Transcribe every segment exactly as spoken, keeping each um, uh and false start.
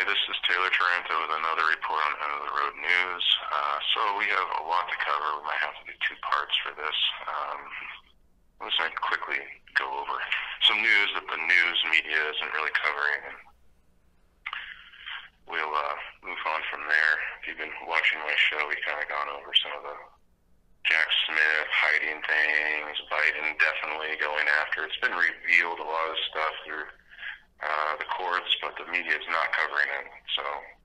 this is Taylor Taranto with another report on End of the Road News. Uh, so we have a lot to cover. We might have to do two parts for this. Um, I'm just going to quickly go over some news that the news media isn't really covering, and we'll uh, move on from there. If you've been watching my show, we've kind of gone over some of the Jack Smith hiding things, Biden definitely going after. It's been revealed a lot of stuff through uh, the courts, but the media is not covering it. So,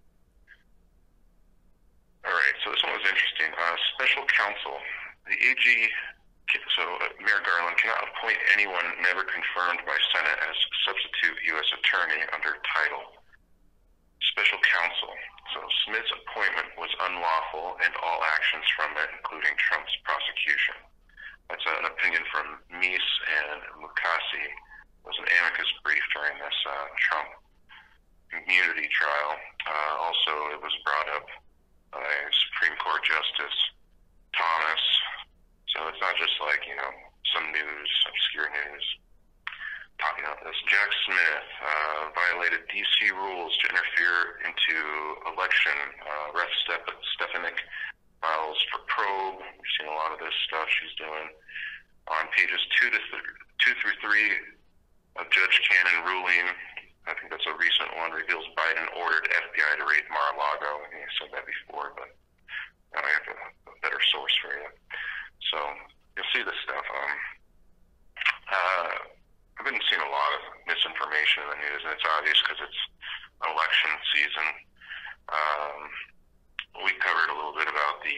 all right. So this one was interesting. Uh, special counsel, the A G. So uh, Mayor Garland cannot appoint anyone never confirmed by Senate as substitute U S attorney under title. Special counsel. So Smith's appointment was unlawful and all actions from it, including Trump's prosecution. That's an opinion from Meese and Mukasey. It was an amicus brief during this uh, Trump immunity trial. Uh, also, it was brought up by Supreme Court Justice Thomas. So it's not just like, you know, some news, obscure news. Talking about this, Jack Smith uh, violated D C rules to interfere into election. Uh, Ref Stefanik files for probe. We've seen a lot of this stuff she's doing. On pages two to th two through three of Judge Cannon ruling, I think that's a recent one, reveals Biden ordered F B I to raid Mar-a-Lago. I think I said that before, but now I have a, a better source for you. So you'll see this stuff. Um, uh, I've been seeing a lot of misinformation in the news, and it's obvious because it's election season. Um, we covered a little bit about the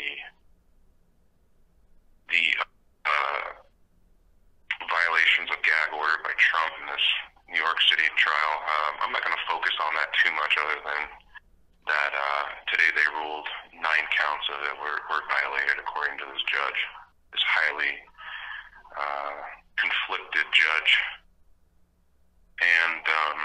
the uh, violations of gag order by Trump in this New York City trial. Um, I'm not going to focus on that too much, other than that uh, today they ruled nine counts of it were, were violated according to this judge, this highly uh, conflicted judge. And um,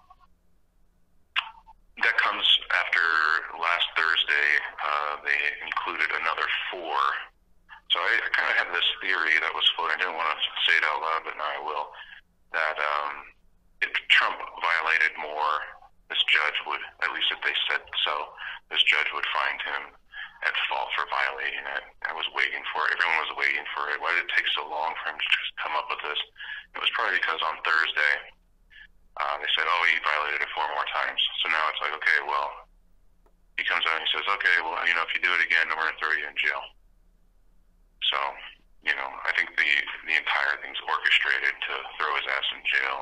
that comes after last Thursday, uh, they included another four. So I, I kind of had this theory that was floating. I didn't want to say it out loud, but now I will. That um, if Trump violated more, this judge would, at least if they said so, this judge would find him at fault for violating it. I was waiting for it. Everyone was waiting for it. Why did it take so long for him to just come up with this? It was probably because on Thursday, Uh, they said, oh, he violated it four more times. So now it's like, okay, well, he comes out and he says, okay, well, you know, if you do it again, then we're going to throw you in jail. So, you know, I think the the entire thing's orchestrated to throw his ass in jail.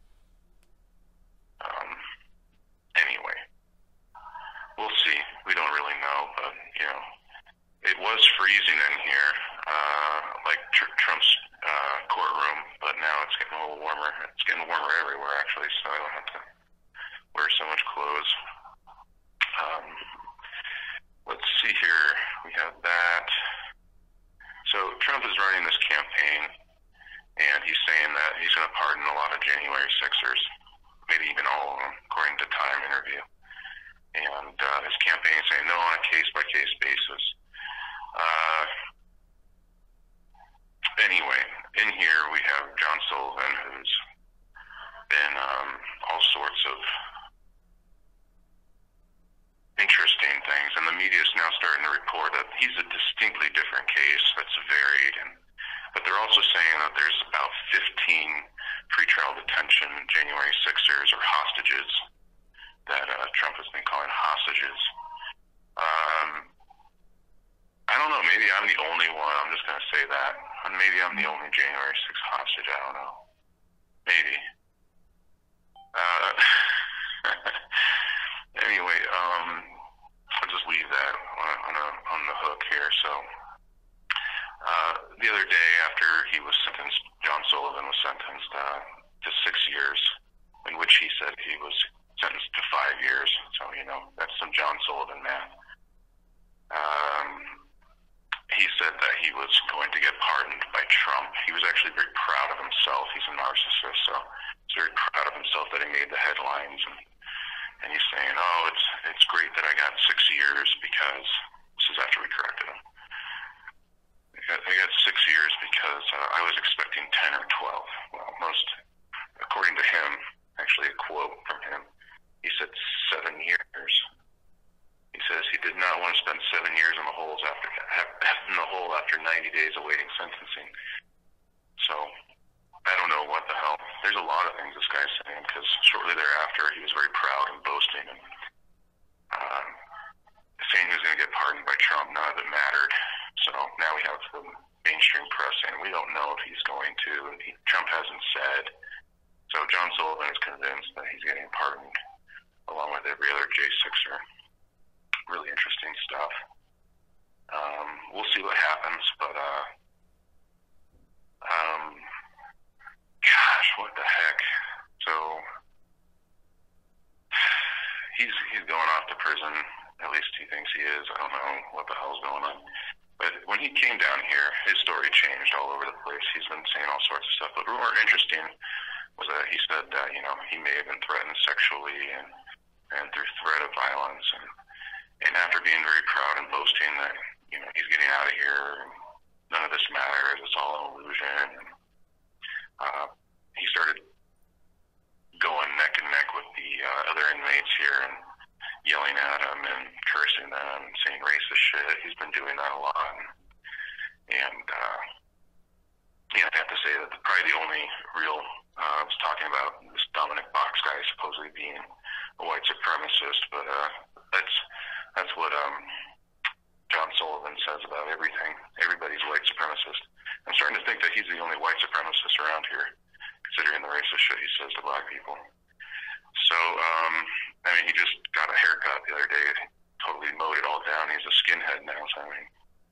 Um, anyway, we'll see. We don't really know, but, you know, it was freezing in here, uh, like tr Trump's uh, courtroom, but now it's getting a little warmer. It's getting warmer everywhere, actually, so I don't have to wear so much clothes. Um, let's see here. We have that. So Trump is running this campaign, and he's saying that he's going to pardon a lot of January sixers, maybe even all of them, according to Time interview. And uh, his campaign is saying no on a case-by-case basis. Uh, anyway, in here we have John Sullivan, who's been um, all sorts of interesting things, and the media is now starting to report that he's a distinctly different case that's varied, and but they're also saying that there's about fifteen pretrial detention January sixers or hostages that uh, Trump has been calling hostages. Um, I don't know, maybe I'm the only one, I'm just going to say that. And maybe I'm the only January sixth hostage, I don't know. Maybe. Uh, anyway, um, I'll just leave that on, on, a, on the hook here. So, uh, the other day after he was sentenced, John Sullivan was sentenced uh, to six years, in which he said he was sentenced to five years. So, you know, that's some John Sullivan math. Um, he said that he was going to get pardoned by Trump. He was actually very proud of himself. He's a narcissist, so he's very proud of himself that he made the headlines. And, and he's saying, oh, it's it's great that I got six years because, this is after we corrected him, I got, I got six years because uh, I was expecting ten or twelve. Well, most, according to him, actually a quote from him, he said seven years. sentencing. So I don't know what the hell. There's a lot of things this guy's saying, because shortly thereafter he was very proud and boasting and uh, saying he was going to get pardoned by Trump. None of it mattered. So now we have the mainstream press saying we don't know if he's going to. He, Trump hasn't said. So John Sullivan is convinced that he's getting pardoned, along with every other J sixer. Really interesting stuff. Um, we'll see what happens, but uh, um, gosh, what the heck? So he's he's going off to prison. At least he thinks he is. I don't know what the hell's going on. But when he came down here, his story changed all over the place. He's been saying all sorts of stuff. But more interesting was that he said that, you know, he may have been threatened sexually and, and through threat of violence. And, and after being very proud and boasting that, you know, he's getting out of here, and none of this matters, it's all an illusion. And, uh, he started going neck and neck with the uh, other inmates here and yelling at them and cursing them and saying racist shit. He's been doing that a lot. And, uh, yeah, I have to say that the, probably the only real, uh, I was talking about this Dominic Box guy supposedly being a white supremacist, but uh, that's that's what um, John Sullivan says about everything. Everybody's white supremacist. I'm starting to think that he's the only white supremacist around here, considering the racist shit he says to black people. So, um, I mean, he just got a haircut the other day. Totally mowed it all down. He's a skinhead now, so I mean,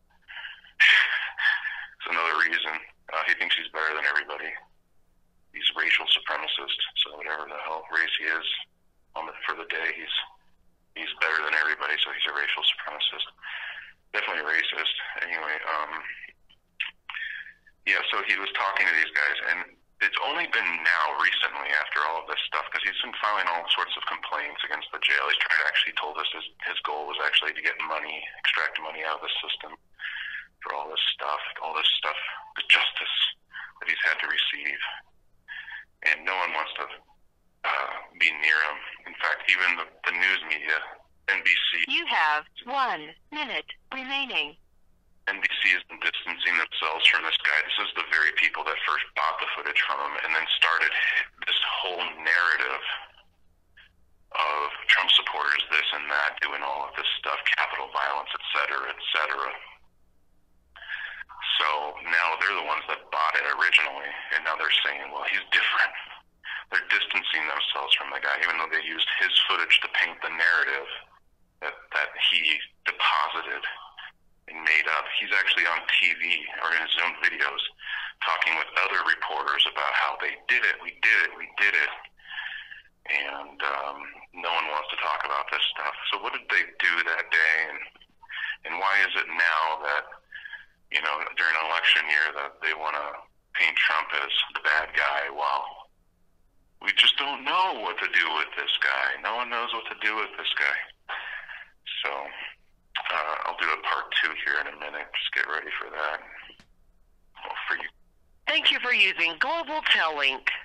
it's another reason. Uh, he thinks he's better than everybody. He's a racial supremacist, so whatever the hell race he is on the, for the day, he's he's better than everybody, so he's a racial supremacist. Definitely racist. Anyway, um, yeah, so he was talking to these guys, and it's only been now recently after all of this stuff, because he's been filing all sorts of complaints against the jail. He's trying to actually told us his, his goal was actually to get money, extract money out of the system for all this stuff, all this stuff, the justice that he's had to receive. And no one wants to uh, be near him. In fact, even the, the news media, N B C. You have one minute remaining. N B C has been distancing themselves from this guy. This is the very people that first bought the footage from him and then started this whole narrative of Trump supporters, this and that, doing all of this stuff, capital violence, et cetera, et cetera. So now they're the ones that bought it originally, and now they're saying, well, he's different. They're distancing themselves from the guy, even though they used his footage to paint the narrative that, that he deposited and made up. He's actually on T V or in his own videos talking with other reporters about how they did it, we did it, we did it. And um, no one wants to talk about this stuff. So what did they do that day, and and why is it now that, you know, during an election year that they want to paint Trump as the bad guy while we just don't know what to do with this guy? No one knows what to do with this guy. So uh, I'll do a part two here in a minute. Just get ready for that. Well, for you. Thank you for using Global Tel Link.